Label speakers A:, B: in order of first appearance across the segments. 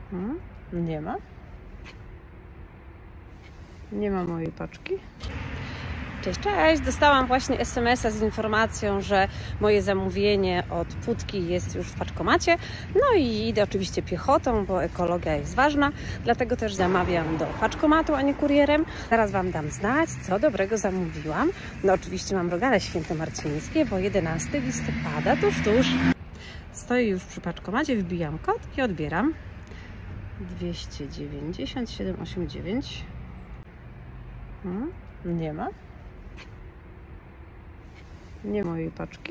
A: Nie ma. Nie ma mojej paczki. Cześć, cześć! Dostałam właśnie SMS-a z informacją, że moje zamówienie od Putki jest już w paczkomacie. No i idę oczywiście piechotą, bo ekologia jest ważna. Dlatego też zamawiam do paczkomatu, a nie kurierem. Zaraz Wam dam znać, co dobrego zamówiłam. No oczywiście mam rogale świętomarcińskie, bo 11 listopada tuż. Stoję już przy paczkomacie, wbijam kod i odbieram. 297,89. Nie ma. Nie mojej paczki.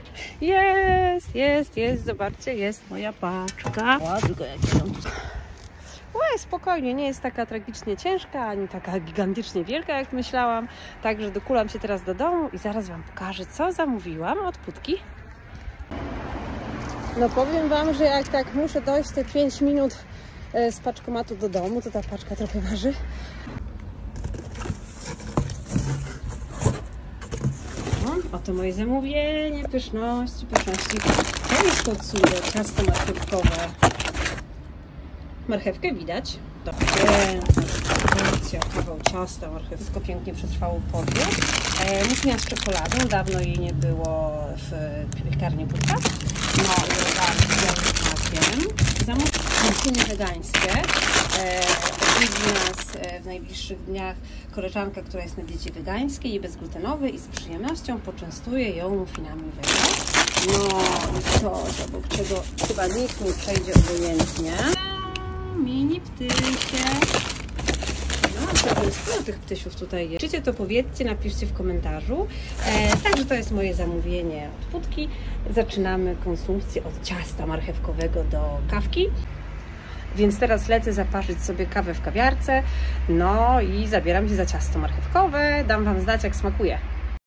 A: Jest, zobaczcie, jest moja paczka. Ładnego jakie mam tutaj. Oj, spokojnie, nie jest taka tragicznie ciężka, ani taka gigantycznie wielka, jak myślałam. Także dokulam się teraz do domu i zaraz Wam pokażę, co zamówiłam od Putki. No powiem Wam, że jak tak muszę dojść te 5 minut z paczkomatu do domu, to ta paczka trochę waży. Oto moje zamówienie, pyszności. To jest to cudo, ciasto marchewkowe. Marchewkę widać. Porcja, kawał ciasta marchewki. Wszystko pięknie przetrwało podróż. Musznia z czekoladą, dawno jej nie było w piekarni Putka. No i zamówienie wegańskie. Odwiedzi nas w najbliższych dniach koleżanka, która jest na diecie wegańskiej i bezglutenowej i z przyjemnością poczęstuję ją muffinami wege. No i coś, obok czego chyba nikt nie przejdzie obojętnie. Mini ptysie. No, trochę sporo tych ptysiów tutaj jest. Czycie to powiedzcie, napiszcie w komentarzu. Także to jest moje zamówienie od Putki. Zaczynamy konsumpcję od ciasta marchewkowego do kawki. Więc teraz lecę zaparzyć sobie kawę w kawiarce. No i zabieram się za ciasto marchewkowe. Dam Wam znać, jak smakuje.